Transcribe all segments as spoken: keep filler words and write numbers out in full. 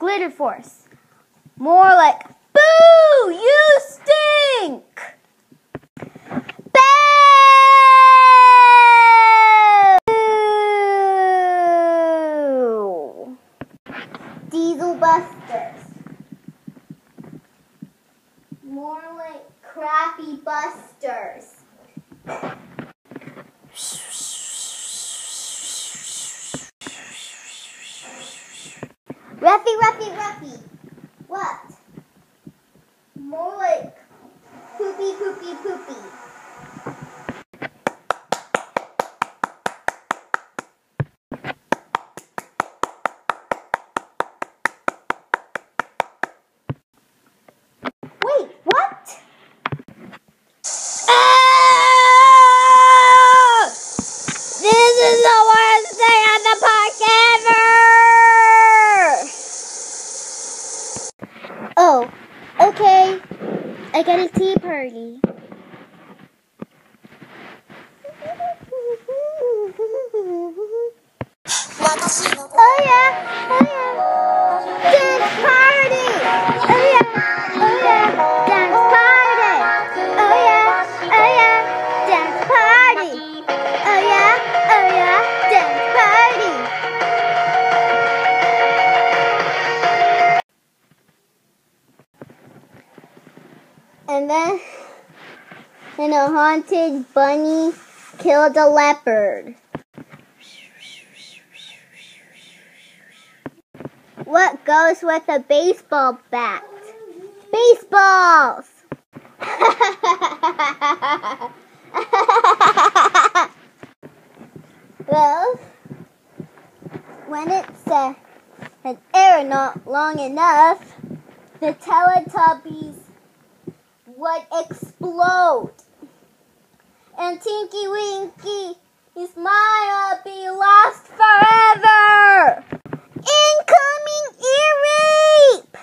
Glitter Force. More like, boo! You stink! Boo! Diesel Busters. More like crappy busters. Ruffy, Ruffy, Ruffy. What? More like poopy, poopy, poopy. Wait, what? Ah! This is the worst day at the park ever! Oh, okay. I got a tea party. Oh yeah, oh yeah. Dance party! Oh yeah, oh yeah. Dance party! Oh yeah, oh yeah. Dance party! Oh yeah, oh yeah. Dance party! And then, and a haunted bunny killed a leopard. What goes with a baseball bat? Baseballs! Well, when it's uh, an air not long enough, the Teletubbies would explode. And Tinky Winky, his smile would be lost forever. Incoming ear rape!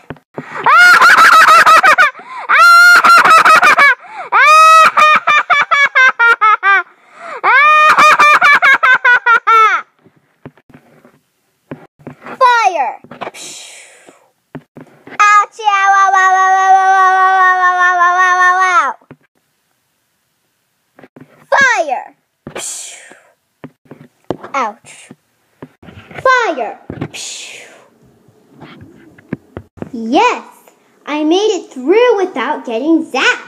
Fire! Ouch! Wow! Wow! Wow! Wow! Fire! Ouch. Fire! Yes, I made it through without getting zapped.